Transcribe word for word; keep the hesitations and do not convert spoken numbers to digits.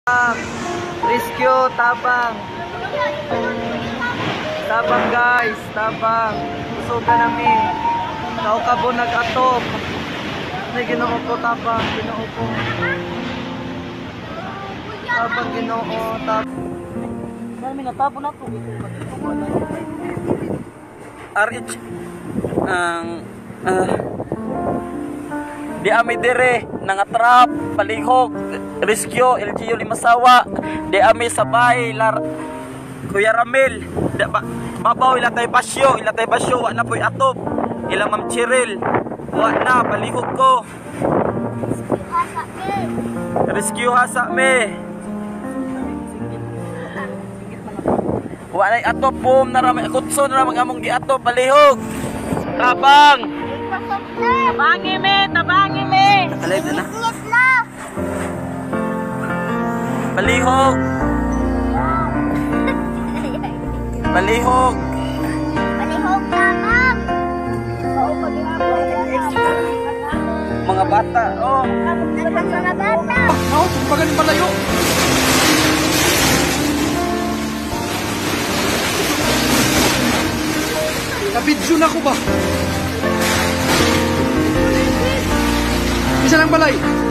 Tabang, rescue, tabang. Tabang guys, tabang. Usugan nami. Tao ka po nag-atop. May ginoo po tabang, ginoo po. Tabang ginoo, tabang. Dami na tabo na to. R H ang uh, di ami dire nangatrap palihog rescue L G U Limasawa di ami sabay lar Kuya Ramil di, ba, babaw ila tay basyo ila tay basyo wa na poy atop ila Ma'am Cheryl wa na palihog ko rescue hasa me wa na atop boom na ramay kutso na ramang among giatop palihog tabang Tabangi me, tabangi me. Nakalive na na. Palihog. Palihog. Palihog na, ma'am. Mga bata, oh. Mga bata. Oh, pagaling palayo. Nabidyo na ko ba? Isa lang balay.